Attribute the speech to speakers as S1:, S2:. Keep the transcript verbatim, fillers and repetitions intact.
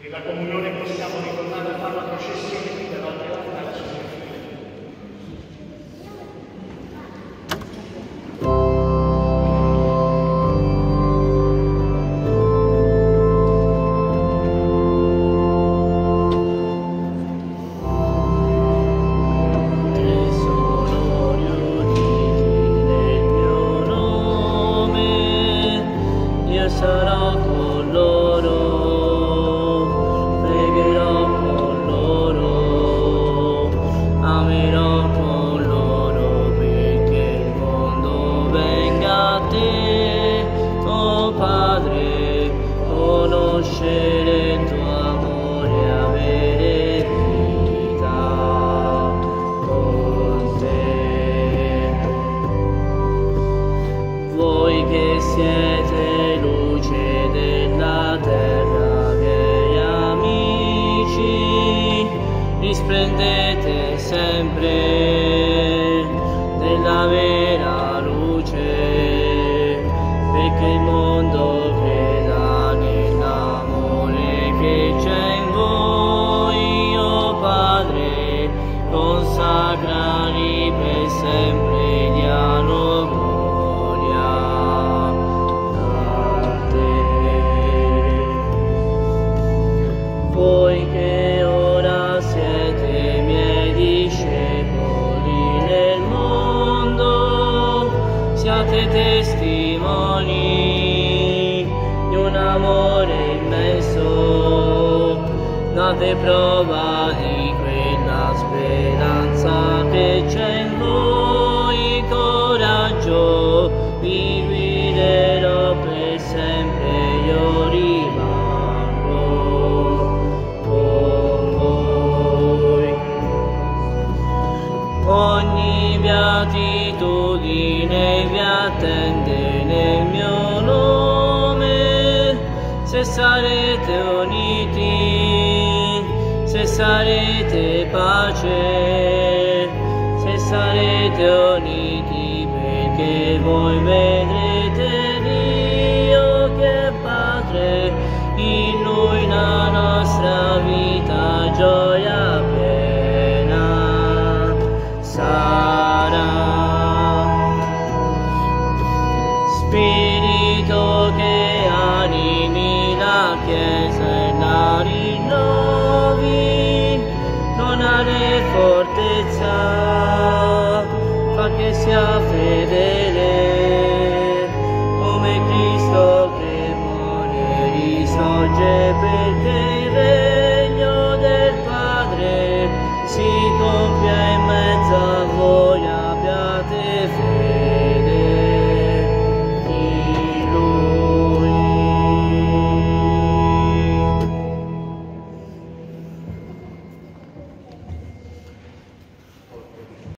S1: E la comunione possiamo ricordare a fare la processione qui davanti all'altare sulle file.
S2: Sarò con loro, pregherò con loro, amerò con loro, perché il mondo venga a te, oh Padre, conoscere il tuo amore, avere vita con te. Voi che siete luce della terra, miei amici, risplendete sempre della vera luce, perché il mondo creda nell'amore che c'è in voi, oh Padre, consacrali per sempre, dialogo. Voi che ora siete miei discepoli nel mondo, siate testimoni di un amore immenso, date prova di quella speranza che c'è in voi, coraggio, vi guiderò per sempre, io rimango con voi. Ogni beatitudine vi attende nel mio nome, se sarete uniti, se sarete pace, se sarete uniti, perché voi vedrete Dio che è Padre, in Lui la nostra vita gioia piena sarà. Spirito che animi la Chiesa e la rinnovi, donale fortezza, fa che sia fedele